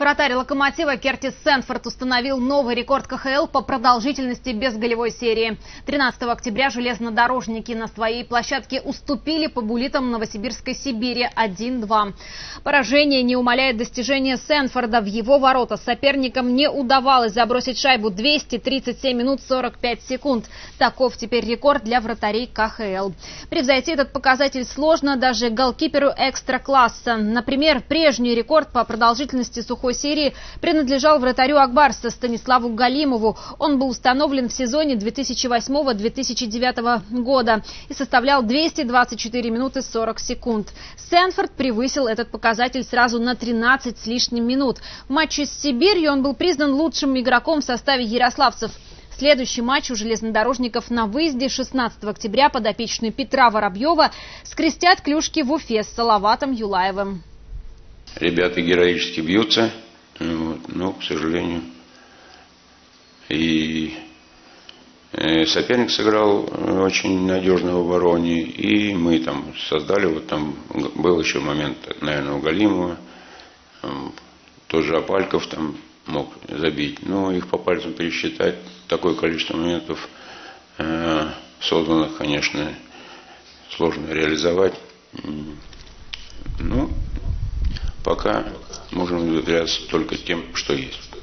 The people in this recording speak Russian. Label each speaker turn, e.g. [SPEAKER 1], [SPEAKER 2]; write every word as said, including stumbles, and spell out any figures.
[SPEAKER 1] Вратарь «Локомотива» Кертис Сэнфорд установил новый рекорд ка ха эл по продолжительности безголевой серии. тринадцатого октября железнодорожники на своей площадке уступили побулитам Новосибирской Сибири один-два. Поражение не умаляет достижения Сэнфорда. В его ворота соперникам не удавалось забросить шайбу двести тридцать семь минут сорок пять секунд. Таков теперь рекорд для вратарей ка ха эл. Превзойти этот показатель сложно даже голкиперу экстра-класса. Например, прежний рекорд по продолжительности сухой серии принадлежал вратарю Акбарса Станиславу Галимову. Он был установлен в сезоне две тысячи восьмого — две тысячи девятого года и составлял двести двадцать четыре минуты сорок секунд. Сэнфорд превысил этот показатель сразу на тринадцать с лишним минут. В матче с Сибирью он был признан лучшим игроком в составе ярославцев. Следующий матч у железнодорожников на выезде шестнадцатого октября подопечные Петра Воробьева скрестят клюшки в Уфе с Салаватом Юлаевым.
[SPEAKER 2] Ребята героически бьются, вот, но, к сожалению, и соперник сыграл очень надежно в обороне, и мы там создали, вот там был еще момент, наверное, у Галимова, тоже Апальков там мог забить, но их по пальцам пересчитать, такое количество моментов э, созданных, конечно, сложно реализовать. Ну, пока можем удовлетворяться только тем, что есть.